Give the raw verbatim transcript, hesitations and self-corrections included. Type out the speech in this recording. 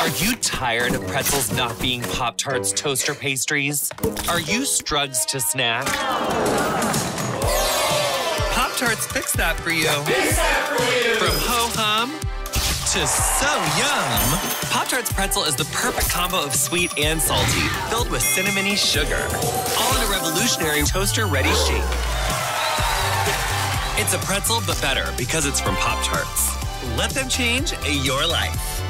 Are you tired of pretzels not being Pop-Tarts toaster pastries? Are you strugs to snack? Pop-Tarts fix that for you. Fix that for you. From ho-hum to so yum. Pop-Tarts pretzel is the perfect combo of sweet and salty, filled with cinnamony sugar. All in a revolutionary toaster-ready shape. It's a pretzel, but better because it's from Pop-Tarts. Let them change your life.